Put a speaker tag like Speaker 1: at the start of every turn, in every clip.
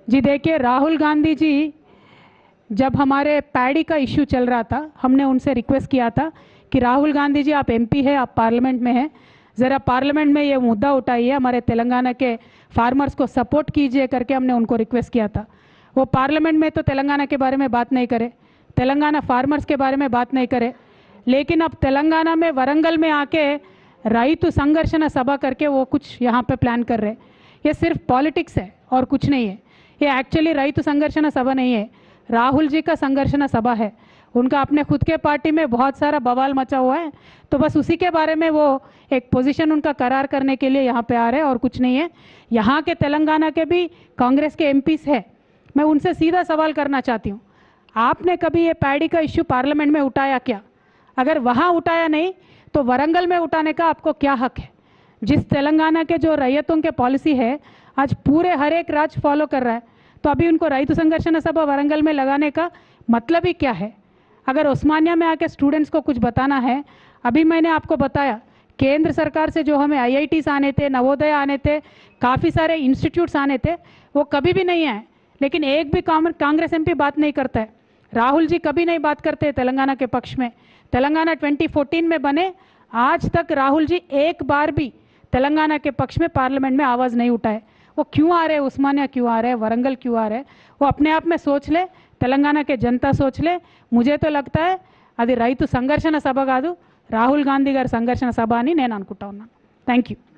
Speaker 1: जी देखिए, राहुल गांधी जी जब हमारे पैडी का इश्यू चल रहा था, हमने उनसे रिक्वेस्ट किया था कि राहुल गांधी जी आप एमपी है, आप पार्लियामेंट में हैं, ज़रा पार्लियामेंट में ये मुद्दा उठाइए, हमारे तेलंगाना के फार्मर्स को सपोर्ट कीजिए करके हमने उनको रिक्वेस्ट किया था। वो पार्लियामेंट में तो तेलंगाना के बारे में बात नहीं करे, तेलंगाना फार्मर्स के बारे में बात नहीं करे, लेकिन अब तेलंगाना में वरंगल में आके रैतु संघर्षण सभा करके वो कुछ यहाँ पे प्लान कर रहे। ये सिर्फ पॉलिटिक्स है और कुछ नहीं है। ये एक्चुअली रैतु संघर्षण सभा नहीं है, राहुल जी का संघर्षण सभा है। उनका अपने खुद के पार्टी में बहुत सारा बवाल मचा हुआ है, तो बस उसी के बारे में वो एक पोजीशन उनका करार करने के लिए यहाँ पे आ रहे हैं और कुछ नहीं है। यहाँ के तेलंगाना के भी कांग्रेस के एमपीस है, मैं उनसे सीधा सवाल करना चाहती हूँ, आपने कभी ये पैडी का इश्यू पार्लियामेंट में उठाया क्या? अगर वहाँ उठाया नहीं तो वरंगल में उठाने का आपको क्या हक है? जिस तेलंगाना के जो रैयतों के पॉलिसी है आज पूरे हर एक राज्य फॉलो कर रहा है, तो अभी उनको रैतु संघर्षण सभा वरंगल में लगाने का मतलब ही क्या है? अगर उस्मानिया में आके स्टूडेंट्स को कुछ बताना है, अभी मैंने आपको बताया केंद्र सरकार से जो हमें आईआईटीज आने थे, नवोदय आने थे, काफ़ी सारे इंस्टीट्यूट्स आने थे, वो कभी भी नहीं आए, लेकिन एक भी कांग्रेस एमपी बात नहीं करता है। राहुल जी कभी नहीं बात करते तेलंगाना के पक्ष में। तेलंगाना 2014 में बने, आज तक राहुल जी एक बार भी तेलंगाना के पक्ष में पार्लियामेंट में आवाज़ नहीं उठाए। वो क्यों आ रहे, उस्मानिया क्यों आ रहे, वरंगल क्यों आ रहे, वो अपने आप में सोच ले, तेलंगाना के जनता सोच ले। मुझे तो लगता है అది రైతు సంఘర్షణ సభ కాదు, రాహుల్ గాంధీ గారి సంఘర్షణ సభ అని నేను అనుకుంటా ఉన్నాను. Thank you.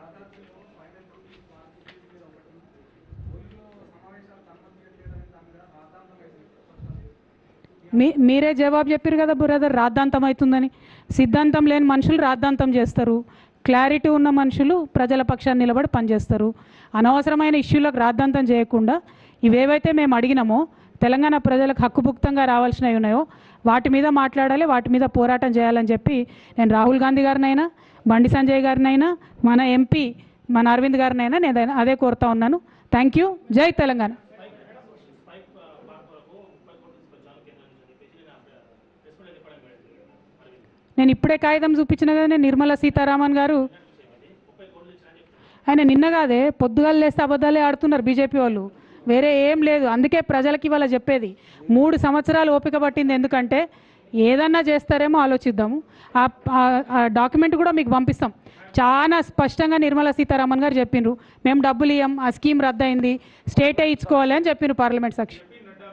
Speaker 1: మీరే జవాబు చెప్పారు కదా బ్రదర్, రాద్ధాంతం అవుతుందని. సిద్ధాంతం లేని మనుషులు రాద్ధాంతం చేస్తారు, క్లారిటీ ఉన్న మనుషులు ప్రజల పక్షాన్ని నిలబడి పనిచేస్తారు. అనవసరమైన ఇష్యూలకు రాద్ధాంతం చేయకుండా ఇవేవైతే మేము అడిగినామో తెలంగాణ ప్రజలకు హక్కుభుక్తంగా రావాల్సినవి ఉన్నాయో వాటి మీద మాట్లాడాలి, వాటి మీద పోరాటం చేయాలని చెప్పి నేను రాహుల్ గాంధీ గారినైనా, బండి సంజయ్ గారినైనా, మన ఎంపీ మన అరవింద్ గారినైనా నేను అదే కోరుతా ఉన్నాను. Thank you. జై తెలంగాణ. నేను ఇప్పుడే కాగితం చూపించిన కదా, నేను నిర్మలా సీతారామన్ గారు, ఆయన నిన్న కాదే పొద్దుగాలు లేస్తే అబద్ధాలే ఆడుతున్నారు బీజేపీ వాళ్ళు, వేరే ఏం లేదు. అందుకే ప్రజలకి ఇవాళ చెప్పేది 3 సంవత్సరాలు ఓపిక పట్టింది, ఎందుకంటే ఏదన్నా చేస్తారేమో ఆలోచిద్దాము. ఆ డాక్యుమెంట్ కూడా మీకు పంపిస్తాం. చాలా స్పష్టంగా నిర్మలా సీతారామన్ గారు చెప్పిండ్రు, మేము డబ్బులు ఇవ్వం, ఆ స్కీమ్ రద్దయింది, స్టేటే ఇచ్చుకోవాలి అని చెప్పిండ్రు పార్లమెంట్ సాక్షి.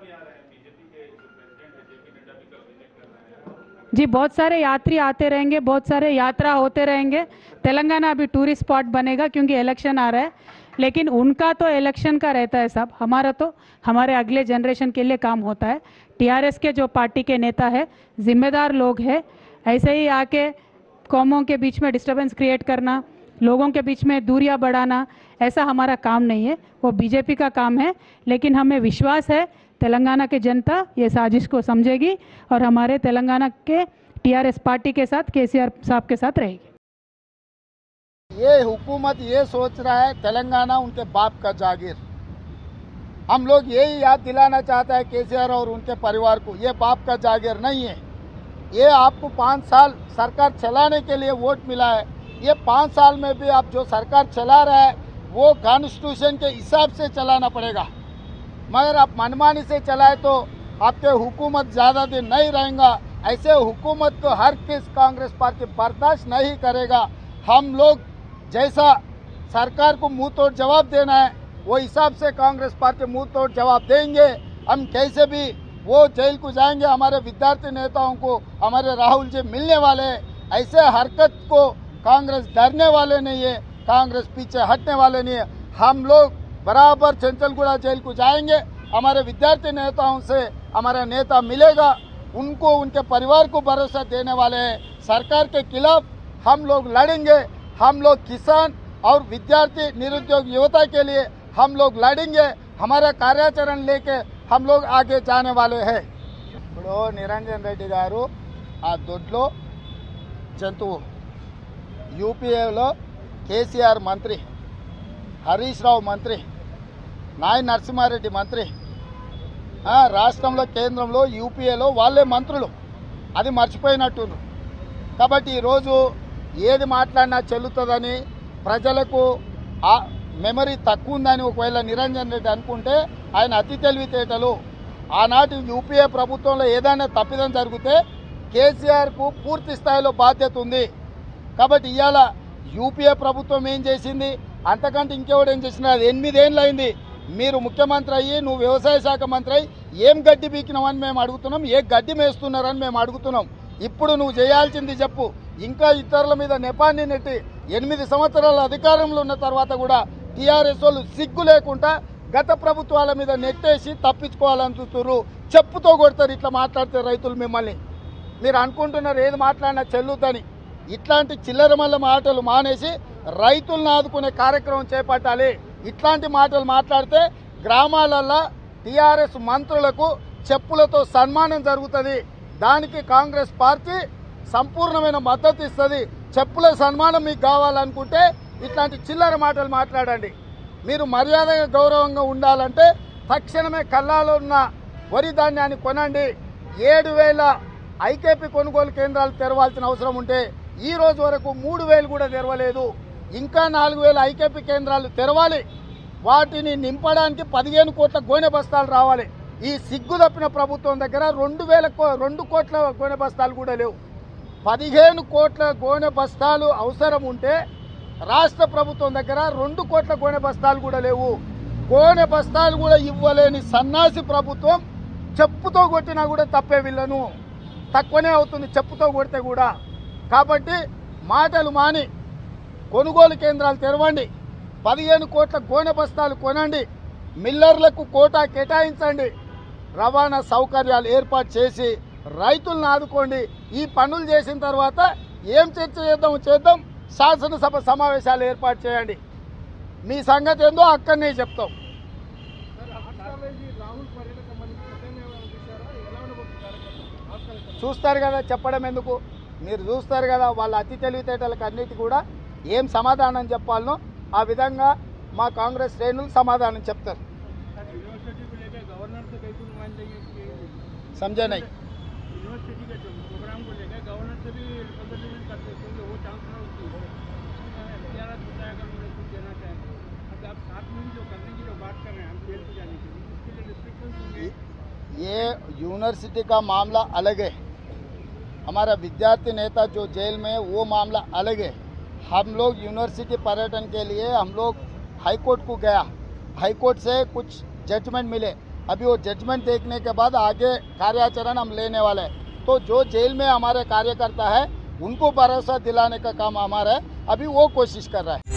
Speaker 1: जी बहुत सारे यात्री आते रहेंगे, बहुत सारे यात्रा होते रहेंगे. तेलंगाना अभी टूरिस्ट स्पॉट बनेगा क्योंकि इलेक्शन आ रहा है, लेकिन उनका तो इलेक्शन का रहता है साहब, हमारा तो हमारे अगले जनरेशन के लिए काम होता है. टीआरएस के जो पार्टी के नेता है जिम्मेदार लोग हैं, ऐसे ही आके कौमों के बीच में डिस्टर्बेंस क्रिएट करना, लोगों के बीच में दूरियां बढ़ाना, ऐसा हमारा काम नहीं है, वो बीजेपी का काम है. लेकिन हमें विश्वास है तेलंगाना की जनता ये साजिश को समझेगी और हमारे तेलंगाना के टीआरएस पार्टी के साथ, केसीआर साहब के साथ रहेगी.
Speaker 2: ये हुकूमत ये सोच रहा है तेलंगाना उनके बाप का जागीर. हम लोग यही याद दिलाना चाहता है केसीआर और उनके परिवार को, ये बाप का जागीर नहीं है. ये आपको 5 साल सरकार चलाने के लिए वोट मिला है. ये 5 साल में भी आप जो सरकार चला रहा है वो कॉन्स्टिट्यूशन के हिसाब से चलाना पड़ेगा. मगर आप मनमानी से चलाए तो आपके हुकूमत ज़्यादा दिन नहीं रहेगा. ऐसे हुकूमत को हर किस कांग्रेस पार्टी बर्दाश्त नहीं करेगा. हम लोग जैसा सरकार को मुंह तोड़ जवाब देना है वो हिसाब से कांग्रेस पार्टी मुंह तोड़ जवाब देंगे. हम कैसे भी वो जेल को जाएंगे. हमारे विद्यार्थी नेताओं को हमारे राहुल जी मिलने वाले हैं. ऐसे हरकत को कांग्रेस डरने वाले नहीं है, कांग्रेस पीछे हटने वाले नहीं है. हम लोग बराबर चंचलगुड़ा जेल को जाएंगे. हमारे विद्यार्थी नेताओं से हमारा नेता मिलेगा, उनको उनके परिवार को भरोसा देने वाले हैं. सरकार के खिलाफ हम लोग लड़ेंगे. हम लोग किसान और विद्यार्थी निरुद्योग युवता के लिए हम लोग लड़ेंगे. हमारा कार्याचरण लेके हम लोग आगे जाने वाले हैं. ఇప్పుడు నిరంజన్ రెడ్డి గారు ఆ దొడ్లో జంతువు, యూపీఏలో కేసీఆర్ మంత్రి, హరీష్ రావు మంత్రి, నాయ నరసింహారెడ్డి మంత్రి, రాష్ట్రంలో కేంద్రంలో యూపీఏలో వాళ్ళే మంత్రులు, అది మర్చిపోయినట్టున్నారు. కాబట్టి ఈరోజు ఏది మాట్లాడినా చెల్లుతుందని ప్రజలకు మెమరీ తక్కువ ఉందని ఒకవేళ నిరంజన్ రెడ్డి అనుకుంటే ఆయన అతి తెలివితేటలు. ఆనాటి యూపీఏ ప్రభుత్వంలో ఏదైనా తప్పిదం జరిగితే కేసీఆర్కు పూర్తి స్థాయిలో బాధ్యత ఉంది. కాబట్టి ఇవాళ యూపీఏ ప్రభుత్వం ఏం చేసింది, అంతకంటే ఇంకెవడు ఏం చేసినా, అది 8 ఏళ్ళు అయింది. మీరు ముఖ్యమంత్రి అయ్యి, నువ్వు వ్యవసాయ శాఖ మంత్రి అయ్యి ఏం గడ్డి బీకినామని మేము అడుగుతున్నాం, ఏ గడ్డి మేస్తున్నారని మేము అడుగుతున్నాం. ఇప్పుడు నువ్వు చేయాల్సింది చెప్పు. ఇంకా ఇతరుల మీద నెపాన్ని నెట్టి 8 సంవత్సరాల అధికారంలో ఉన్న తర్వాత కూడా టీఆర్ఎస్ వాళ్ళు సిగ్గు లేకుండా గత ప్రభుత్వాల మీద నెట్టేసి తప్పించుకోవాలని చూస్తున్నారు. చెప్పుతో కొడతారు ఇట్లా మాట్లాడితే రైతులు మిమ్మల్ని. మీరు అనుకుంటున్నారు ఏది మాట్లాడినా చెల్లుద్దని. ఇట్లాంటి చిల్లర మల్ల మాటలు మానేసి రైతులను ఆదుకునే కార్యక్రమం చేపట్టాలి. ఇట్లాంటి మాటలు మాట్లాడితే గ్రామాలల్లో టీఆర్ఎస్ మంత్రులకు చెప్పులతో సన్మానం జరుగుతుంది. దానికి కాంగ్రెస్ పార్టీ సంపూర్ణమైన మద్దతు ఇస్తుంది. చెప్పుల సన్మానం మీకు కావాలనుకుంటే ఇట్లాంటి చిల్లర మాటలు మాట్లాడండి. మీరు మర్యాదగా గౌరవంగా ఉండాలంటే తక్షణమే కల్లాలో ఉన్న వరి ధాన్యాన్ని కొనండి. 7,000 ఐకేపీ కొనుగోలు కేంద్రాలు తెరవాల్సిన అవసరం ఉంటే ఈ రోజు వరకు 3,000 కూడా తెరవలేదు. ఇంకా 4,000 ఐకేపీ కేంద్రాలు తెరవాలి. వాటిని నింపడానికి 15 కోట్ల గోనె బస్తాలు రావాలి. ఈ సిగ్గు తప్పిన ప్రభుత్వం దగ్గర 2 కోట్ల గోనె బస్తాలు కూడా లేవు. 15 కోట్ల గోనె బస్తాలు అవసరం ఉంటే రాష్ట్ర ప్రభుత్వం దగ్గర 2 కోట్ల గోనె బస్తాలు కూడా లేవు. గోనె బస్తాలు కూడా ఇవ్వలేని సన్నాసి ప్రభుత్వం చెప్పుతో కొట్టినా కూడా తప్పే వీళ్ళను, తక్కువనే అవుతుంది చెప్పుతో కొడితే కూడా. కాబట్టి మాటలు మాని కొనుగోలు కేంద్రాలు తెరవండి. 15 కోట్ల గోనె బస్తాలు కొనండి. మిల్లర్లకు కోటా కేటాయించండి. రవాణా సౌకర్యాలు ఏర్పాటు చేసి రైతులను ఆదుకోండి. ఈ పనులు చేసిన తర్వాత ఏం చర్చ చేద్దాం. శాసనసభ సమావేశాలు ఏర్పాటు చేయండి. మీ సంగతి ఏందో అక్కడనే చెప్తాం. చూస్తారు కదా, చెప్పడం ఎందుకు, మీరు చూస్తారు కదా. వాళ్ళ అతి తెలివితేటలకు అన్నిటి కూడా ఏం సమాధానం చెప్పాలనో ఆ విధంగా మా కాంగ్రెస్ శ్రేణులు సమాధానం చెప్తారు. समझे नहीं?
Speaker 3: यूनिवर्सिटी के प्रोग्राम को लेकर गवर्नर से भी कंसल्टेशन करते हैं, क्योंकि वो चांस ना होती है। इख्तियारात बताया अगर उन्हें कुछ देना चाहें, अब आप साथ में जो करने की जो बात कर रहे हैं हम जेल पे जाने के लिए, इसके लिए रिस्ट्रिक्शंस होंगे।
Speaker 2: ये यूनिवर्सिटी का मामला अलग है. हमारा विद्यार्थी नेता जो जेल में है वो मामला अलग है. हम लोग यूनिवर्सिटी पर्यटन के लिए हम लोग हाईकोर्ट को गया, हाईकोर्ट से कुछ जजमेंट मिले. अभी वो जजमेंट देखने के बाद आगे कार्याचरण हम लेने वाले हैं. तो जो जेल में हमारे कार्यकर्ता है उनको भरोसा दिलाने का काम हमारा है. अभी वो कोशिश कर रहा है.